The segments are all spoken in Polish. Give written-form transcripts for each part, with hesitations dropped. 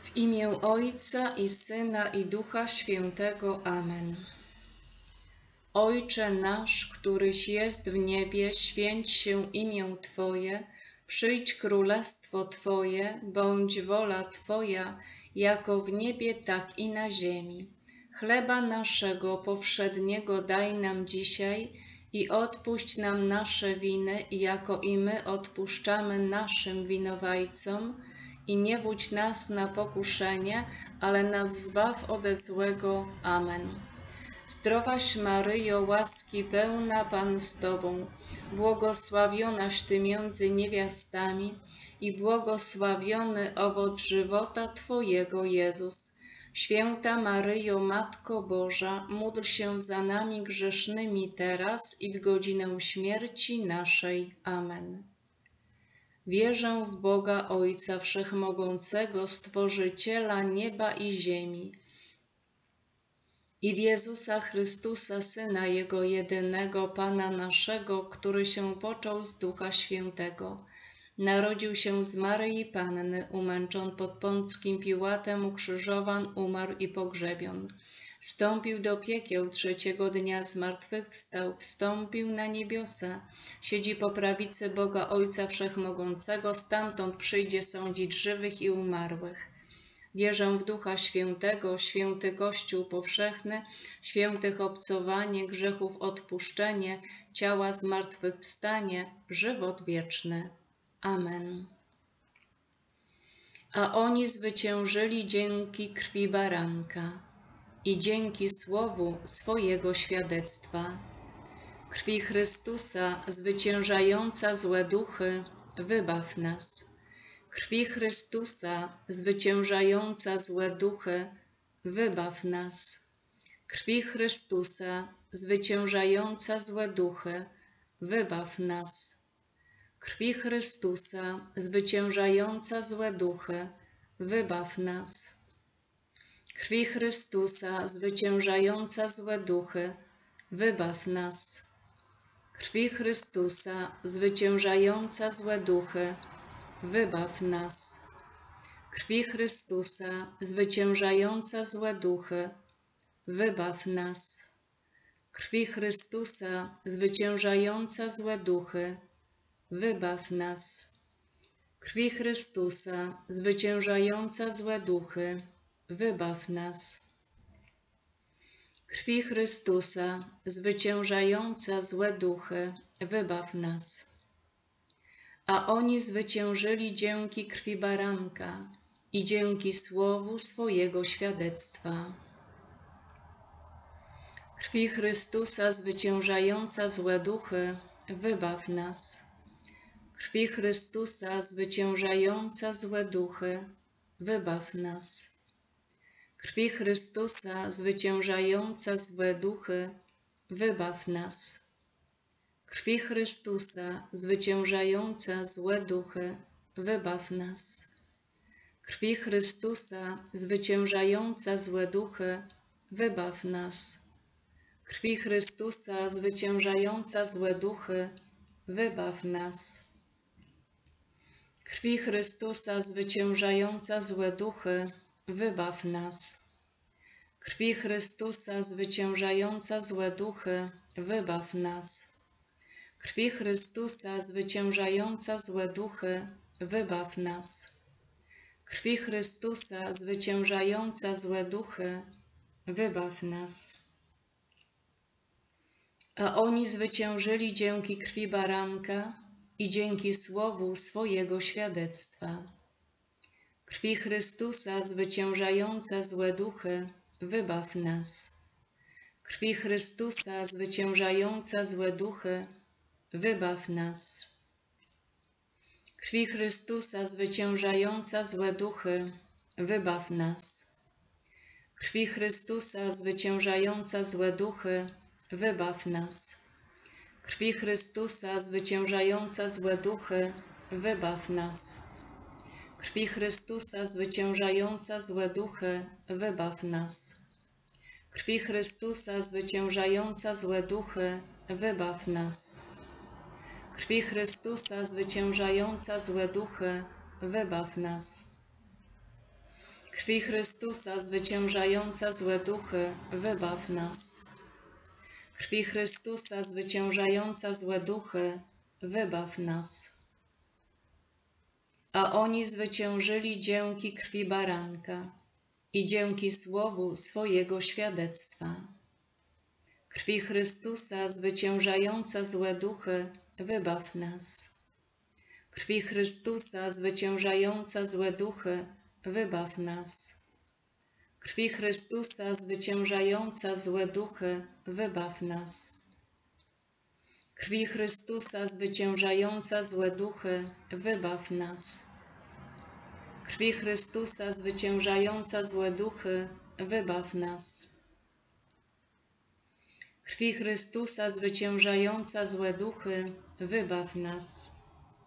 W imię Ojca i Syna i Ducha Świętego. Amen. Ojcze nasz, któryś jest w niebie, święć się imię Twoje, przyjdź królestwo Twoje, bądź wola Twoja, jako w niebie, tak i na ziemi. Chleba naszego powszedniego daj nam dzisiaj i odpuść nam nasze winy, jako i my odpuszczamy naszym winowajcom. I nie wódź nas na pokuszenie, ale nas zbaw ode złego. Amen. Zdrowaś Maryjo, łaski pełna, Pan z Tobą, błogosławionaś Ty między niewiastami i błogosławiony owoc żywota Twojego, Jezus. Święta Maryjo, Matko Boża, módl się za nami grzesznymi teraz i w godzinę śmierci naszej. Amen. Wierzę w Boga Ojca Wszechmogącego, Stworzyciela nieba i ziemi, i w Jezusa Chrystusa, Syna Jego jedynego, Pana naszego, który się począł z Ducha Świętego. Narodził się z Maryi Panny, umęczon pod Pąckim Piłatem, ukrzyżowan, umarł i pogrzebion. Wstąpił do piekieł, trzeciego dnia zmartwychwstał, wstąpił na niebiosa, siedzi po prawicy Boga Ojca Wszechmogącego, stamtąd przyjdzie sądzić żywych i umarłych. Wierzę w Ducha Świętego, święty Kościół powszechny, świętych obcowanie, grzechów odpuszczenie, ciała zmartwychwstanie, żywot wieczny. Amen. A oni zwyciężyli dzięki krwi baranka i dzięki słowu swojego świadectwa. Krwi Chrystusa zwyciężająca złe duchy, wybaw nas. Krwi Chrystusa zwyciężająca złe duchy, wybaw nas. Krwi Chrystusa zwyciężająca złe duchy, wybaw nas. Krwi Chrystusa zwyciężająca złe duchy, wybaw nas. Krwi Chrystusa zwyciężająca złe duchy, wybaw nas. Krwi Chrystusa zwyciężająca złe duchy, wybaw nas. Krwi Chrystusa zwyciężająca złe duchy, wybaw nas. Krwi Chrystusa zwyciężająca złe duchy, wybaw nas. Krwi Chrystusa zwyciężająca złe duchy, wybaw nas. Krwi Chrystusa zwyciężająca złe duchy, wybaw nas. A oni zwyciężyli dzięki krwi baranka i dzięki słowu swojego świadectwa. Krwi Chrystusa zwyciężająca złe duchy, wybaw nas. Krwi Chrystusa zwyciężająca złe duchy, wybaw nas. Krwi Chrystusa zwyciężająca złe duchy, wybaw nas. Krwi Chrystusa zwyciężająca złe duchy, wybaw nas. Krwi Chrystusa zwyciężająca złe duchy, wybaw nas. Krwi Chrystusa zwyciężająca złe duchy, wybaw nas. Krwi Chrystusa zwyciężająca złe duchy, wybaw nas. Krwi Chrystusa zwyciężająca złe duchy, wybaw nas. Krwi Chrystusa zwyciężająca złe duchy, wybaw nas. Krwi Chrystusa zwyciężająca złe duchy, wybaw nas. A oni zwyciężyli dzięki krwi baranka i dzięki słowu swojego świadectwa. Krwi Chrystusa zwyciężająca złe duchy, wybaw nas. Krwi Chrystusa zwyciężająca złe duchy, wybaw nas. Krwi Chrystusa zwyciężająca złe duchy, wybaw nas. Krwi Chrystusa zwyciężająca złe duchy, wybaw nas. Krwi Chrystusa zwyciężająca złe duchy, wybaw nas. Krwi Chrystusa zwyciężająca złe duchy, wybaw nas. Krwi Chrystusa zwyciężająca złe duchy, wybaw nas. Krwi Chrystusa zwyciężająca złe duchy, wybaw nas. Krwi Chrystusa zwyciężająca złe duchy, wybaw nas. Krwi Chrystusa zwyciężająca złe duchy, wybaw nas. A oni zwyciężyli dzięki krwi baranka i dzięki słowu swojego świadectwa. Krwi Chrystusa zwyciężająca złe duchy, wybaw nas. Krwi Chrystusa zwyciężająca złe duchy, wybaw nas. Krwi Chrystusa zwyciężająca złe duchy, wybaw nas. Krwi Chrystusa zwyciężająca złe duchy, wybaw nas. Krwi Chrystusa zwyciężająca złe duchy, wybaw nas. Krwi Chrystusa zwyciężająca złe duchy, wybaw nas.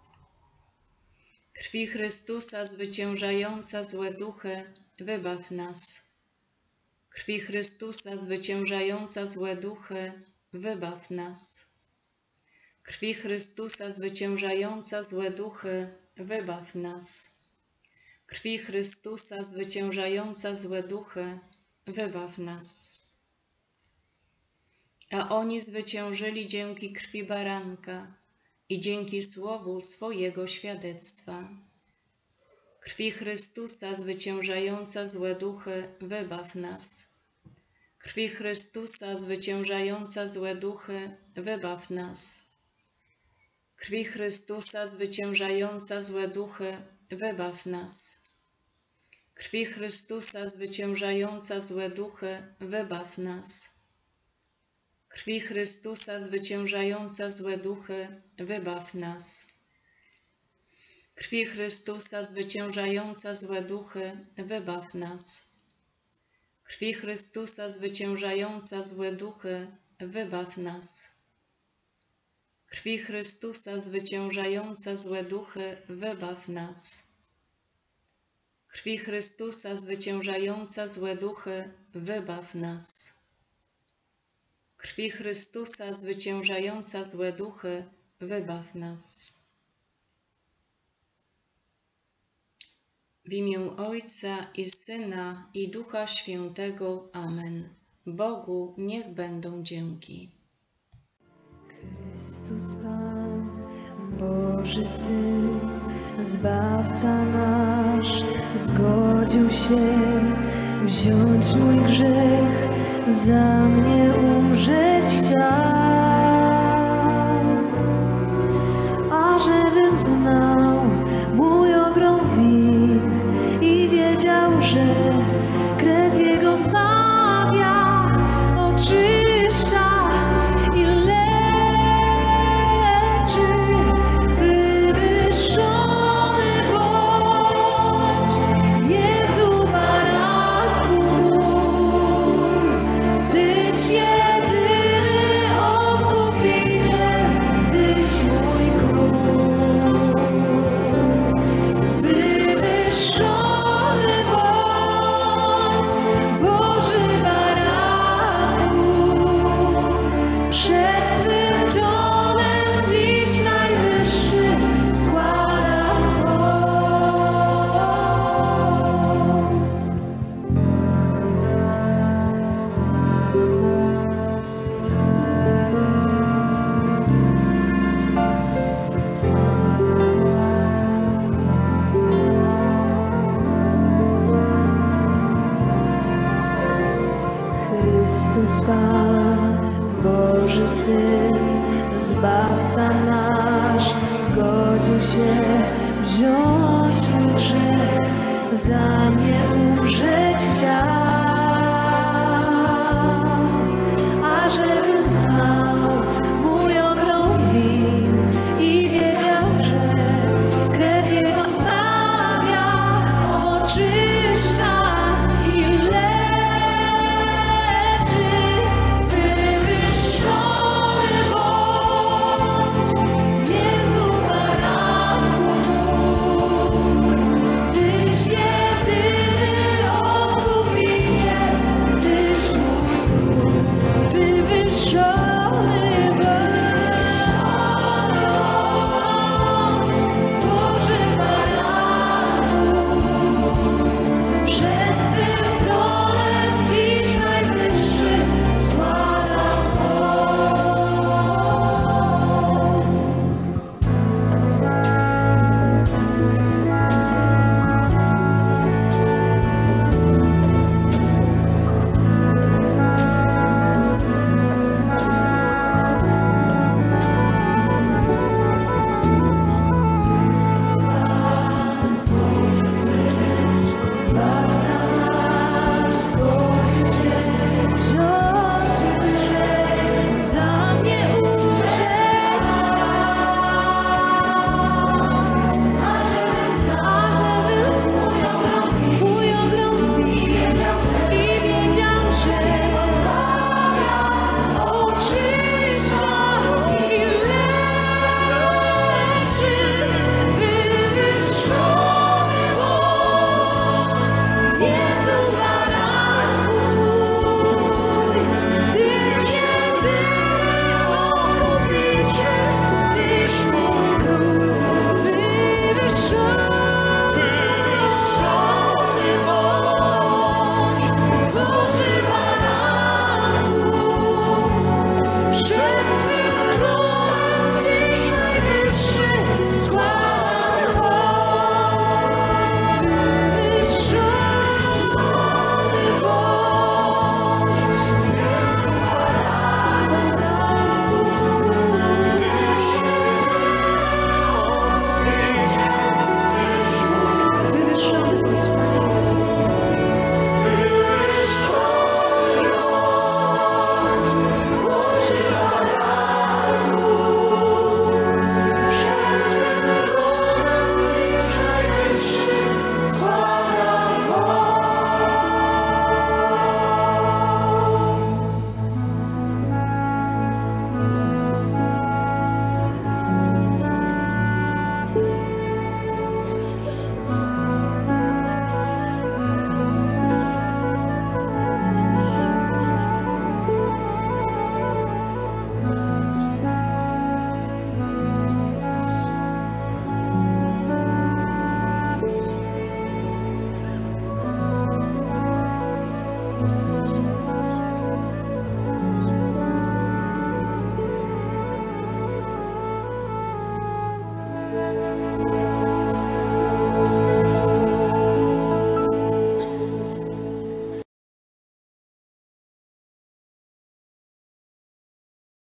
Krwi Chrystusa zwyciężająca złe duchy, wybaw nas. Krwi Chrystusa zwyciężająca złe duchy, wybaw nas. Krwi Chrystusa zwyciężająca złe duchy, wybaw nas. Krwi Chrystusa zwyciężająca złe duchy, wybaw nas. A oni zwyciężyli dzięki krwi baranka i dzięki słowu swojego świadectwa. Krwi Chrystusa zwyciężająca złe duchy, wybaw nas. Krwi Chrystusa zwyciężająca złe duchy, wybaw nas. Krwi Chrystusa zwyciężająca złe duchy, wybaw nas. Krwi Chrystusa zwyciężająca złe duchy, wybaw nas. Krwi Chrystusa zwyciężająca złe duchy, wybaw nas. Krwi Chrystusa zwyciężająca złe duchy, wybaw nas. Krwi Chrystusa zwyciężająca złe duchy, wybaw nas. Krwi Chrystusa zwyciężająca złe duchy, wybaw nas. Krwi Chrystusa zwyciężająca złe duchy, wybaw nas. Krwi Chrystusa zwyciężająca złe duchy, wybaw nas. W imię Ojca i Syna i Ducha Świętego. Amen. Bogu niech będą dzięki. Chrystus Pan, Boży Syn, Zbawca nasz, zgodził się wziąć mój grzech, za mnie umrzeć chciał. A żebym znał mój ogrom win i wiedział, że krew Jego zbawia, oczyszcza i leczy. Wywyższony bądź, Jezu Baranku mój, Tyś jedyny odkupiciel, Tyś mój król. Wywyższony bądź, Boży Baranku, przed Twym tronem dziś najwyższy składam Chrystus Pan, Boży Syn, Zbawca nasz, zgodził się wziąć mój grzech.